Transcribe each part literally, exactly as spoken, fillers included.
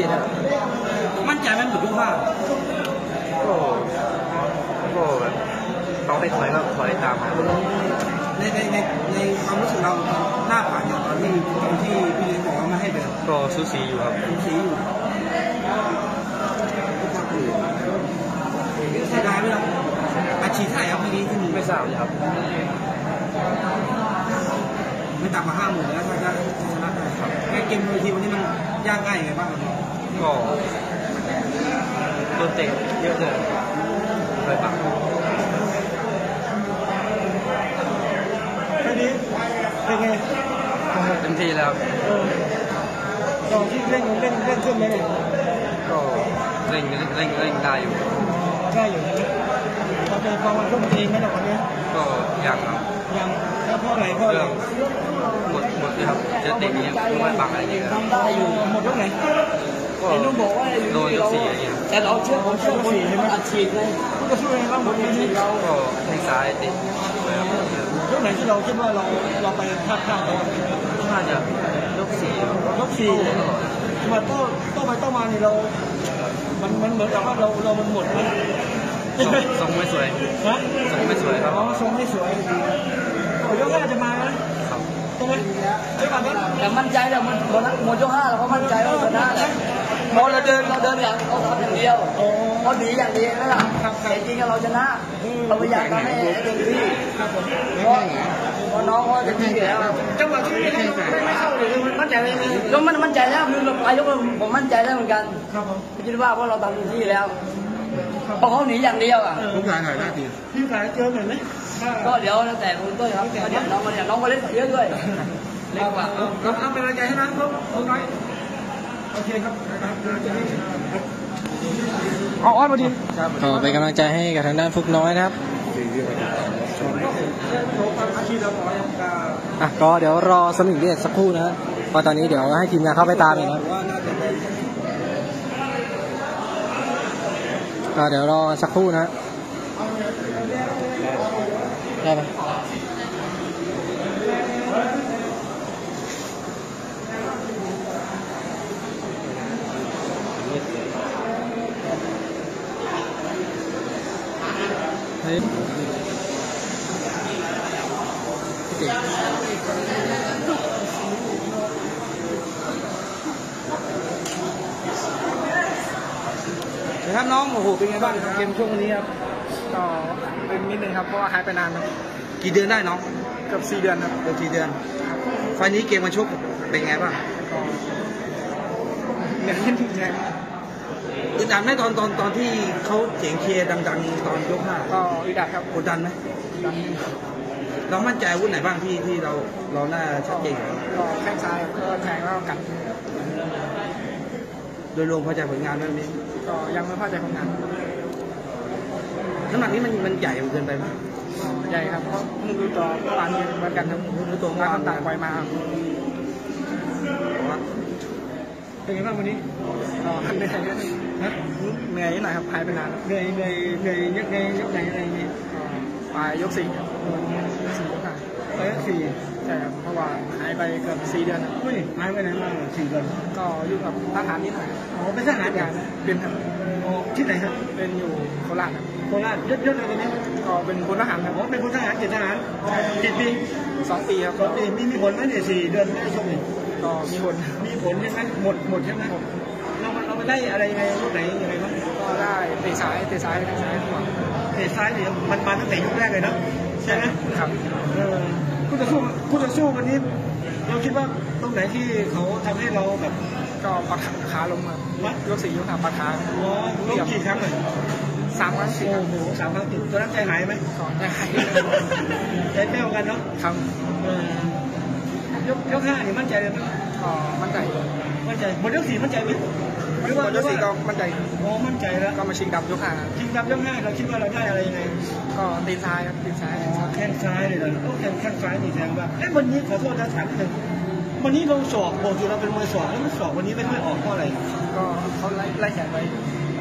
นะมั่นใจไหมหมดยกห้าก็ก็แบบต้องไปถอยก็ถอยตามในในในในความรู้สึกเราหน้าผ่านอย่างตอนที่ตอนที่พี่เลี้ยงบอกว่าไม่ให้เดินก็สูสีอยู่ครับสูสีอยู่เสียดายไหมครับอาชีพไทยครับพี่นี้ที่มีไม่ทราบเลยครับไม่ต่ำกว่าห้าหมื่นแล้วถ้าจะชนะได้ครับในเกมทีวันนี้มันยากง่ายยังไงบ้างครับก็โดนเตะเยอะเลยเคยปักทีนี้เป็นไงเต็มที่แล้วตอนที่เล่นเล่นเล่นขึ้นไหมเนี่ยก็เล่นเล่นเล่นได้อยู่ได้อยู่นะพอเป็นความมั่นคงเองไหมหรอวันนี้ก็ยังครับยังแล้วเพราะอะไรเพราะอะไรหมดหมดเลยครับจะเตะนี้ไม่ปักอะไรเงี้ยได้อยู่หมดยกไหนก็โดนยกสี่อย่างเงี้ยแต่เราเชื่อผมเชื่อคนใช่ไหมอาชีพเลยก็ช่วยเราหมดนี้เราก็แทงซ้ายติดยกไหนที่เราคิดว่าเราเราไปพลาดพลาดไปน่าจะยกสี่ยกสี่มาโต้โต้ไปโต้มานี่เรามันมันเหมือนกับว่าเราเรามันหมดเลยทรงไม่สวยฮะทรงไม่สวยครับอ๋อทรงไม่สวยโอ้ยกห้าจะมานะใช่ไหมใช่ป่ะแต่มั่นใจแล้วมันหมดหมดยกห้าเราก็มั่นใจว่าชนะแหละพอเราเดินเราเดินอย่างเราทำอย่างเดียวเราหนีอย่างเดียวนั่นแหละแต่จริงๆเราชนะเราพยายามทำให้เต็มที่เพราะเพราะน้องเขาเต็มที่แล้วจังหวะที่ไม่ไม่เข้าเลยมันมั่นใจเลยก็มันมั่นใจแล้วคือปลายยกผมมั่นใจแล้วเหมือนกันคิดว่าเพราะเราทำเต็มที่แล้วเพราะเขาหนีอย่างเดียวอ่ะลูกชายถ่ายหน้าทีพี่ชายเจอเหมือนไหมก็เดี๋ยวแล้วแต่คุณต้นครับเดี๋ยวน้องมาเนี่ยน้องมาเล่นเยอะด้วยเล่นกว่าเราเอาเป็นกำลังใจให้นะครับคุณน้อยโอเคครับเอาอ้อนมาดีก็เป็นกำลังใจให้กับทางด้านฟุกน้อยนะครับอ่ะก็เดี๋ยวรอสมิงเรียกสักครู่นะเพราะตอนนี้เดี๋ยวให้ทีมงานเข้าไปตามเองนะก็เดี๋ยวรอสักครู่นะได้ไหมเฮ้ยครับน้องโอ้โหเป็นไงบ้างเกมช่วงนี้ครับก็เป็นนิดนึงครับเพราะว่าหายไปนานครับกี่เดือนได้น้องเกือบสี่เดือนครับเกือบสี่เดือนไฟนี้เกมมาชกเป็นไงบ้างเหนื่อยนิดนึงครับอึดอัดไหมตอนตอนตอนที่เขาเสียงเชียร์ดังๆตอนยกห้าก็อึดอัดครับกดดันไหมเรามั่นใจอาวุธไหนบ้างที่ที่เราเราหน้าชัดเจนก็แข้งซ้ายก็แทงแล้วกัดโดยรวมพอใจผลงานเรื่องนี้ก็ยังไม่พอใจผลงานน้ำหนักนี้มันมันใหญ่เกินไปไหมใหญ่ครับเพราะมึงดูต่อเมื่อวานนี้เหมือนกันครับดูตัวมาต่างปล่อยมาเป็นไงบ้างวันนี้ก็เหนื่อยนะเหนื่อยหน่อยครับหายไปนานเหนื่อยเหนื่อยเหนื่อยยกไงยกไหนอะไรนี้ปลายยกสี่สี่ยกห้าไปยกสี่ใช่ครับเพราะว่าหายไปเกือบสี่เดือนเฮ้ยหายไปไหนมาสี่เดือนก็อยู่กับทหารนิดหน่อยอ๋อเป็นทหารอย่างเป็นครับอ๋อที่ไหนครับเป็นอยู่โคราชครับโคราชยศยศอะไรนี้ก็เป็นพลทหารครับอ๋อเป็นพลทหารเกณฑ์ทหารกี่ปีสองปีครับสองปีมีมีผลไหมเนี่ยสี่เดือนไม่ช่วงนี้ก็มีผลมีผลใช่ไหมหมดหมดใช่ไหมเราเราไปได้อะไรยังไงลูกไหนยังไงบ้างก็ได้เตะซ้ายเตะซ้ายเตะซ้ายเตะซ้ายเนี่ยมันมาตั้งแต่ยกแรกเลยนะใช่ไหมครับเออคู่ต่อสู้คู่ต่อสู้วันนี้เราคิดว่าตรงไหนที่เขาทำให้เราแบบก็ปัดขาลงมาวัดยกสี่ยกห้าปัดขาอ๋อลงกี่ครั้งเลยสามครั้งสี่โอ้โหสามครั้งติดตัวนั้นใจหายไหมก่อนใจหายใจแป้วกันเนาะครับยกยกห้านี่มั่นใจเลยไหมอ๋อมั่นใจมั่นใจหมดยกสี่มั่นใจไหมหรือว่ายกสี่ก็มั่นใจอ๋อมั่นใจแล้วก็มาชิงดับยกห้าชิงดับยกห้าเราคิดว่าเราได้อะไรยังไงก็ตีนซ้ายครับตีนซ้ายแข้งซ้ายเลยเหรอโอ้แข้งแข้งซ้ายนี่แสดงว่าไอ้วันนี้ขอโทษนะถามนิดนึงวันนี้เราสอบโบจูเราเป็นมวยสอบแล้วมันสอบวันนี้ไม่ค่อยออกเพราะอะไรก็เขาไล่ไล่แขนไว้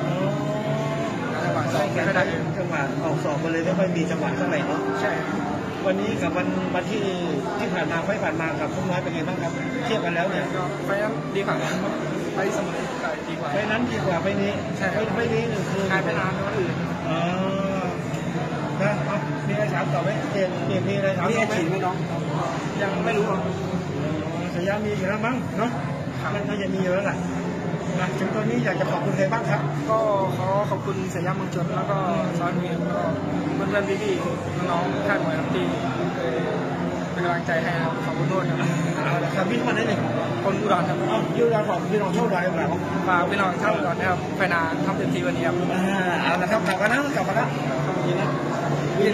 จังหวะสอบไม่ได้จังหวะออกสอบไปเลยไม่ค่อยมีจังหวะเท่าไหร่เนาะใช่วันนี้กับวันวันที่ที่ผ่านมาไฟผ่านมากับพุ่งน้อยเป็นไงบ้างครับเทียบกันแล้วเนี่ยก็ไฟนั้นดีกว่าไฟเสมอไก่ดีกว่าไฟนั้นดีกว่าไฟนี้ไฟไฟนี้หนึ่งคือหายไปนานคนอื่นอ๋อนะเอามีอะไรถามต่อไหมเจมเจมมีอะไรถามต่อไหมยังไม่รู้สัญญามีอยู่แล้วมั้งเนาะน่าจะมีอยู่แล้วแหละนะถึงตอนนี้อยากจะขอบคุณใครบ้างครับก็ขอขอบคุณสยามเมืองชนแล้วก็ซอนมีแล้วก็เพื่อนๆพี่ๆน้องๆค่ายมวยครับที่เป็นกำลังใจให้ครับขอบคุณด้วยครับเอาละครับพี่มาได้เลยคนอุดรครับเอายูราของพี่น้องโชคดีครับฝากพี่น้องชาวอุดรนะครับไฟนาทำเต็มที่วันนี้ครับอ่าเอาละครับกลับมานะกลับมานะ